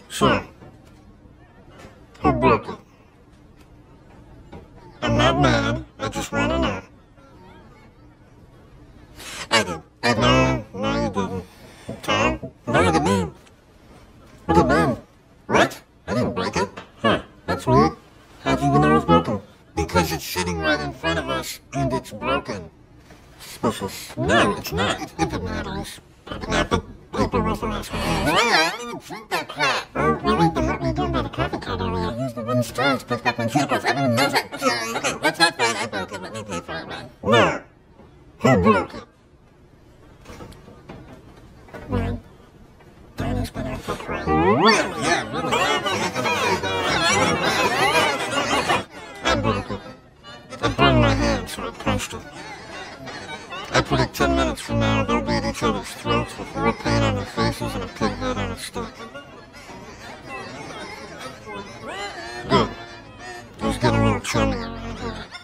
So, who broke it? I'm not mad, I just want to know. I did. No, you didn't. Tom? No, look at me. Look at me. What? I didn't break it. Huh, that's weird. How'd you even know it was broken? Because it's sitting right in front of us, and it's broken. Suspicious. No, it's not. If it matters. Not the paper reference. I didn't even drink that crap. Oh, really? Then what were you doing by the traffic card earlier? Use the wooden straws, picked up my cheapers. Everyone knows it. Okay, that's not bad. I broke it. Let me pay for it, man. No. Who broke it? Well, Danny's been out for crying. really? Yeah, really. I broke it. I burned my hand, so I punched it. I predict 10 minutes from now, they'll be at each other's throats with war paint on their faces and a pig head on a stick. Good. It was getting a little chummy around here.